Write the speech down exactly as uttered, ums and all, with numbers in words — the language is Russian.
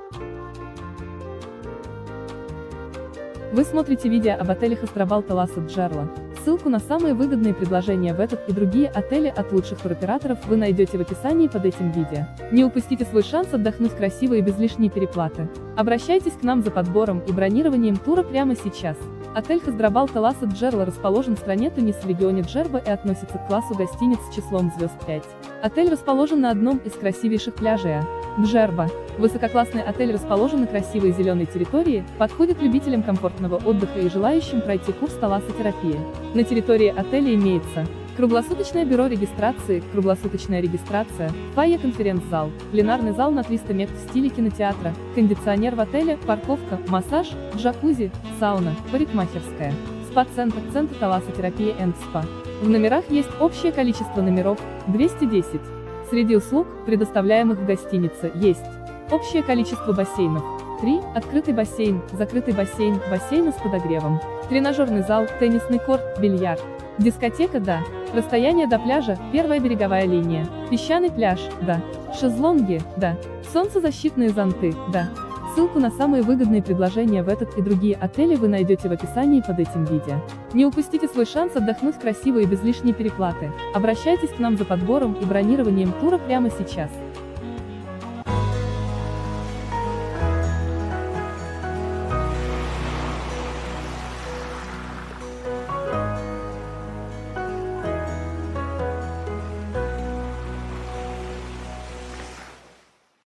Вы смотрите видео об отелях Астрабал Таласа Джерла. Ссылку на самые выгодные предложения в этот и другие отели от лучших туроператоров вы найдете в описании под этим видео. Не упустите свой шанс отдохнуть красиво и без лишней переплаты. Обращайтесь к нам за подбором и бронированием тура прямо сейчас. Отель Хасдрабал Таласа Джерла расположен в стране Тунис в регионе Джерба и относится к классу гостиниц с числом звезд пять. Отель расположен на одном из красивейших пляжей Джерба. Высококлассный отель расположен на красивой зеленой территории, подходит любителям комфортного отдыха и желающим пройти курс талассотерапии. На территории отеля имеется круглосуточное бюро регистрации, круглосуточная регистрация, фойе конференц-зал, пленарный зал на триста мест в стиле кинотеатра, кондиционер в отеле, парковка, массаж, джакузи, сауна, парикмахерская, спа-центр, центр талассотерапии энд спа. В номерах есть общее количество номеров – двести десять. Среди услуг, предоставляемых в гостинице, есть общее количество бассейнов – три, открытый бассейн, закрытый бассейн, бассейны с подогревом, тренажерный зал, теннисный корт, бильярд, дискотека – да, расстояние до пляжа, первая береговая линия, песчаный пляж – да, шезлонги – да, солнцезащитные зонты – да. Ссылку на самые выгодные предложения в этот и другие отели вы найдете в описании под этим видео. Не упустите свой шанс отдохнуть красиво и без лишней переплаты. Обращайтесь к нам за подбором и бронированием тура прямо сейчас.